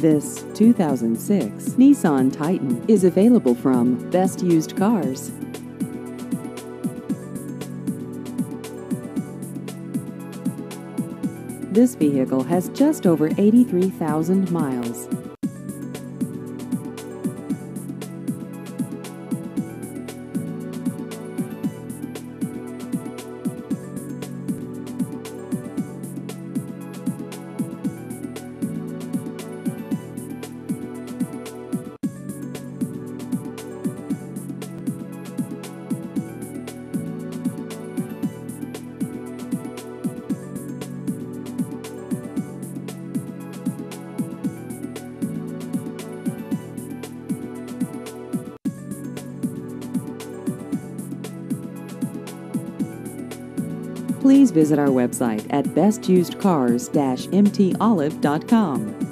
This 2006 Nissan Titan is available from Best Used Cars. This vehicle has just over 83,000 miles. Please visit our website at bestusedcars-mtolive.com.